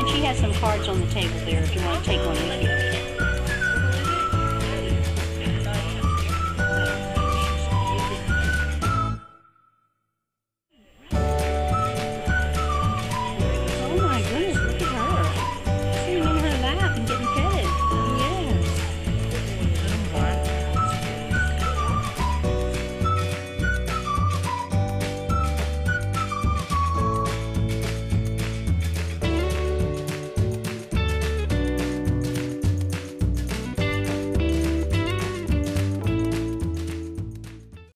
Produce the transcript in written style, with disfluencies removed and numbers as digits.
She has some cards on the table there if you want to take one with you.